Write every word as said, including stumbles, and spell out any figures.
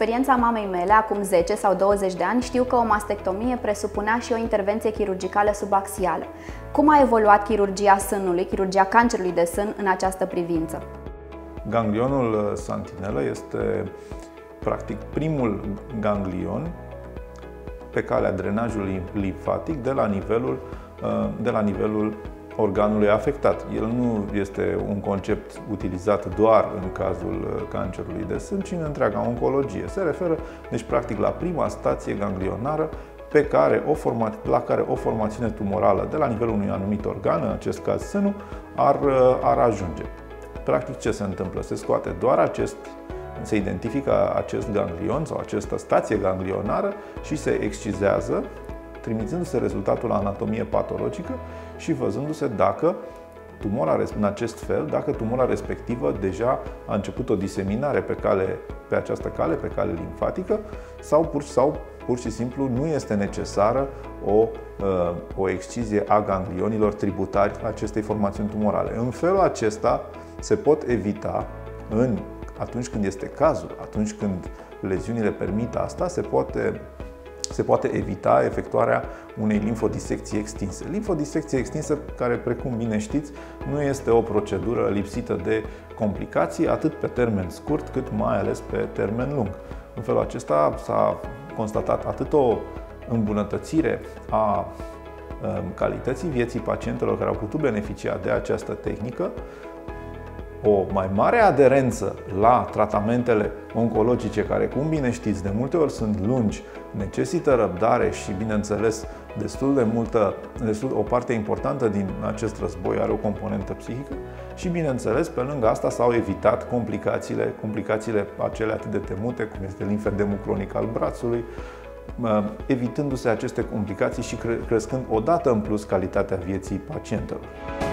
experiența mamei mele, acum zece sau douăzeci de ani, știu că o mastectomie presupunea și o intervenție chirurgicală subaxială. Cum a evoluat chirurgia sânului, chirurgia cancerului de sân în această privință? Ganglionul santinelă este practic primul ganglion pe calea drenajului limfatic de la nivelul, de la nivelul organului afectat. El nu este un concept utilizat doar în cazul cancerului de sân, ci în întreaga oncologie. Se referă, deci, practic, la prima stație ganglionară pe care o la care o formațiune tumorală de la nivelul unui anumit organ, în acest caz sânul, ar, ar ajunge. Practic, ce se întâmplă? Se scoate doar acest, se identifică acest ganglion sau această stație ganglionară și se excizează, trimițându-se rezultatul la anatomie patologică și văzându-se dacă tumora, în acest fel, dacă tumora respectivă deja a început o diseminare pe, cale, pe această cale, pe cale limfatică, sau pur, sau pur și simplu nu este necesară o, o excizie a ganglionilor tributari acestei formațiuni tumorale. În felul acesta se pot evita, în, atunci când este cazul, atunci când leziunile permit asta, se poate se poate evita efectuarea unei limfodisecții extinse. Limfodisecție extinsă, care, precum bine știți, nu este o procedură lipsită de complicații, atât pe termen scurt, cât mai ales pe termen lung. În felul acesta s-a constatat atât o îmbunătățire a calității vieții pacientelor care au putut beneficia de această tehnică, o mai mare aderență la tratamentele oncologice, care, cum bine știți, de multe ori sunt lungi, necesită răbdare și, bineînțeles, destul de multă, destul, o parte importantă din acest război are o componentă psihică și, bineînțeles, pe lângă asta s-au evitat complicațiile, complicațiile acele atât de temute, cum este limfedemul cronic al brațului, evitându-se aceste complicații și crescând odată în plus calitatea vieții pacientelor.